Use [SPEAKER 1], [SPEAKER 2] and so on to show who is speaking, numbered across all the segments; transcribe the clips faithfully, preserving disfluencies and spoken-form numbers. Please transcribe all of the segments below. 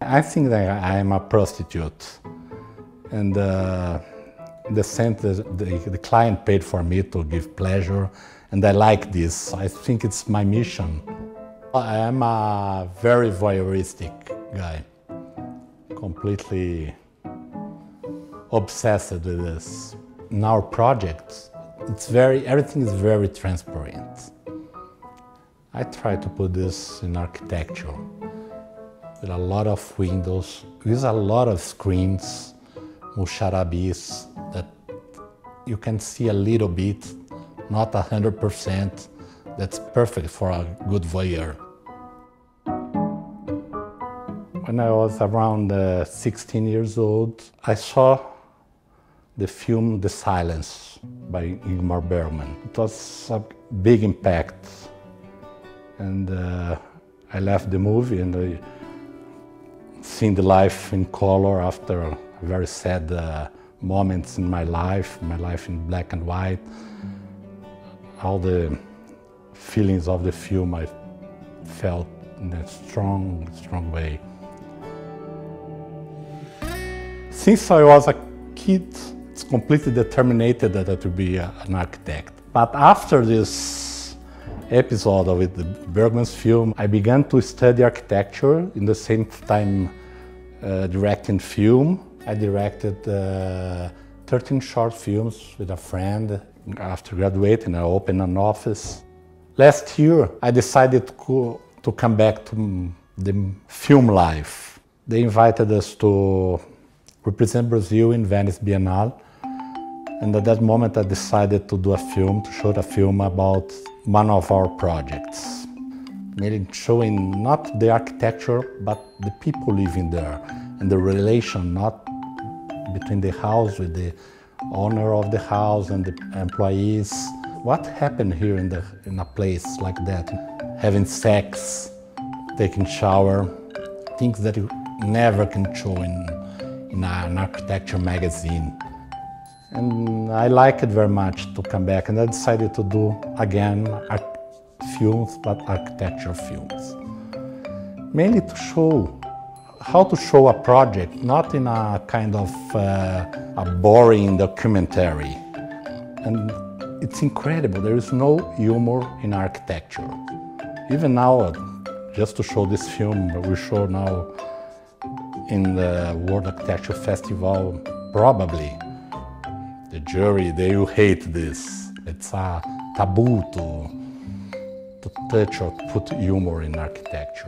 [SPEAKER 1] I think that I am a prostitute, and uh, in the sense that the, the client paid for me to give pleasure, and I like this. I think it's my mission. I am a very voyeuristic guy, completely obsessed with this. In our project, it's very, everything is very transparent. I try to put this in architecture, with a lot of windows, with a lot of screens, musharabis, that you can see a little bit, not a hundred percent. That's perfect for a good voyeur. When I was around uh, sixteen years old, I saw the film The Silence by Ingmar Bergman. It was a big impact. And uh, I left the movie and I seen the life in color after very sad uh, moments in my life, my life in black and white. All the feelings of the film I felt in a strong, strong way. Since I was a kid, it's completely determined that I to be a, an architect. But after this episode with the Bergman's film, I began to study architecture, in the same time uh, directing film. I directed uh, thirteen short films with a friend. After graduating, I opened an office. Last year, I decided to, to come back to the film life. They invited us to represent Brazil in Venice Biennale. And at that moment, I decided to do a film, to show a film about one of our projects. Mainly showing not the architecture, but the people living there, and the relation not between the house with the owner of the house and the employees. What happened here in, the, in a place like that? Having sex, taking shower, things that you never can show in, in an architecture magazine. And I liked it very much to come back, and I decided to do again art films, but architecture films. Mainly to show how to show a project, not in a kind of uh, a boring documentary. And it's incredible, there is no humor in architecture. Even now, just to show this film, we show now in the World Architecture Festival, probably the jury, they will hate this. It's a taboo to, to touch or put humor in architecture.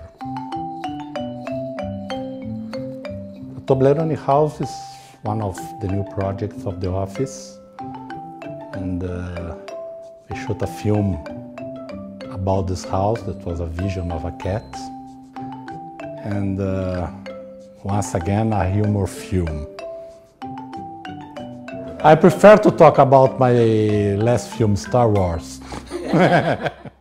[SPEAKER 1] The Toblerone House is one of the new projects of the office. And uh, we shot a film about this house that was a vision of a cat. And uh, once again, a humor film. I prefer to talk about my last film, Star Wars.